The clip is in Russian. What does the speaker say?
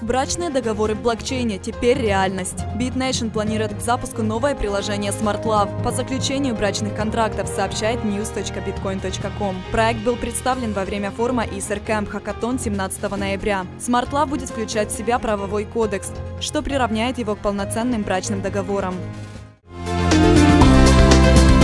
Брачные договоры в блокчейне – теперь реальность. BitNation планирует к запуску новое приложение Smart Love по заключению брачных контрактов, сообщает news.bitcoin.com. Проект был представлен во время форума EtherCamp Hackathon 17 ноября. Smart Love будет включать в себя правовой кодекс, что приравняет его к полноценным брачным договорам.